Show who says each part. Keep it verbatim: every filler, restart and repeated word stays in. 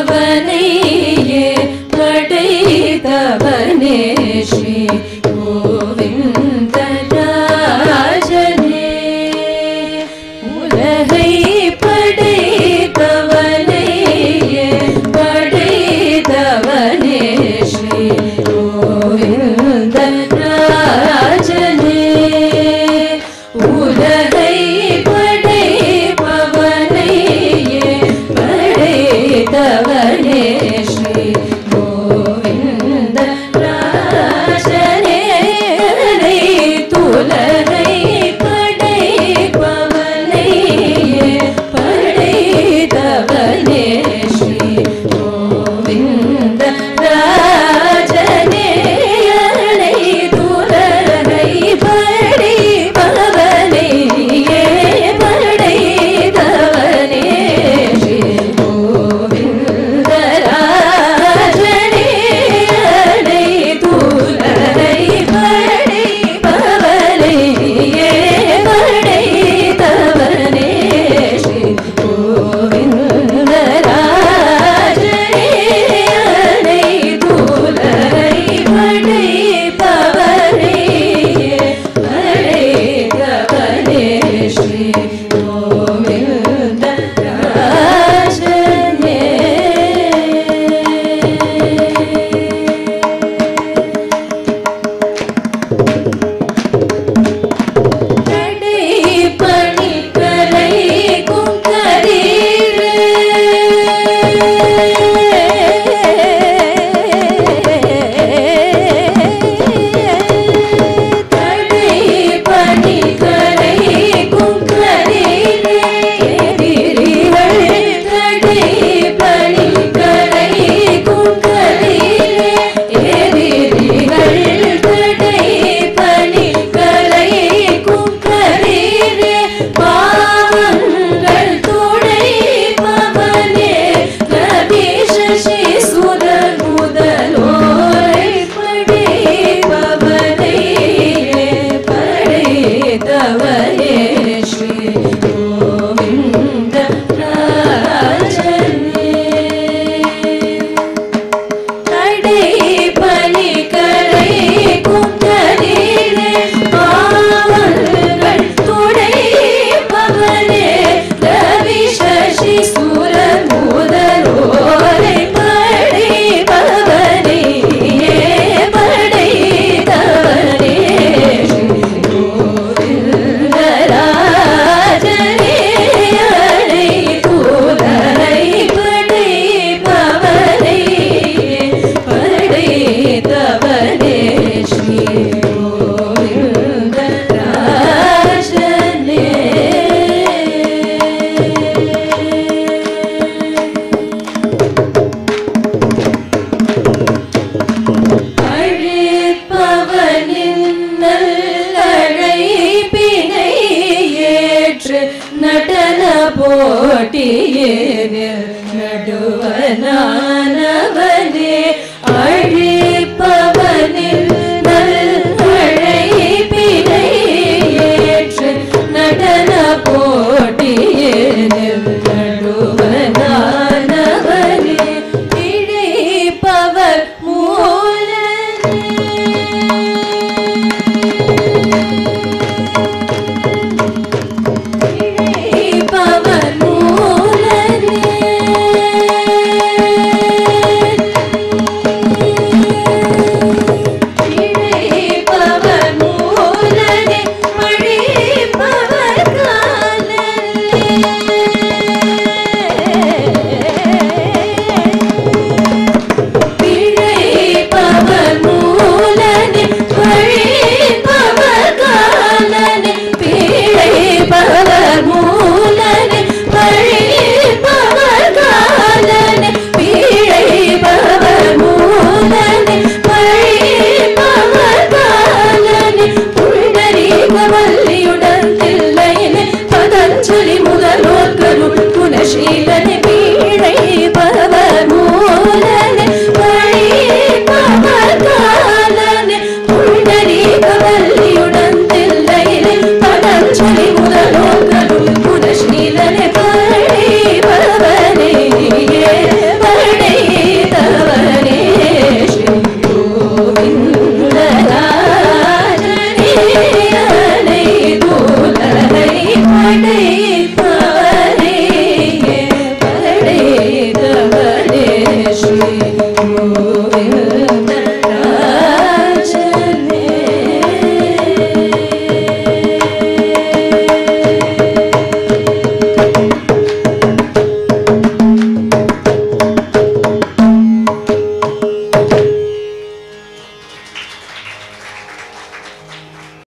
Speaker 1: படைத்தவனே ஸ்ரீ கோவிந்தராஜனே உலகை படைத்தவனே படைத்தவனே ஸ்ரீ கோவிந்தராஜனே உலகை படைப்பவனே படைத்தவனே ஸ்ரீ கோவிந்தராஜனே துலகை படைப்பவனே படைத்தவனே ஸ்ரீ கோவிந்தராஜனே துலகை படைப்பவனே படைத்தவனே ஸ்ரீ கோவிந்தராஜனே துலகை படைப்பவனே படைத்தவனே ஸ்ரீ கோவிந்தராஜனே துலகை படைப்பவனே படைத்தவனே ஸ்ரீ கோவிந்தராஜனே கடை பணி கரை குங்கரீரே கடை பணி கரை குங்கரீரே எதிரிகள் கடை பணி கரை குங்கரீரே எதிரிகள் கடை பணி கரை குங்கரீரே பாவங்கள் துடைப்பவனே கதிசசி சுரர் முதலோரை படைப்பவனே படைத்தவனே ஸ்ரீ கோவிந்தராஜனே கடை பணி கரை குங்கரீரே பாவங்கள் துடைப்பவனே ரவி சசி சூரர் முதலோரை படைப்பவனே படைத்தவனே ஸ்ரீ கோவிந்தராஜனே துலகை படைப்பவனே படைத்தவனே ஸ்ரீ கோவிந்தராஜனே அழைப்பவனின் நல்லழைப்பினை ஏற்று நடன போட்டியேனில் நடுவனானவனே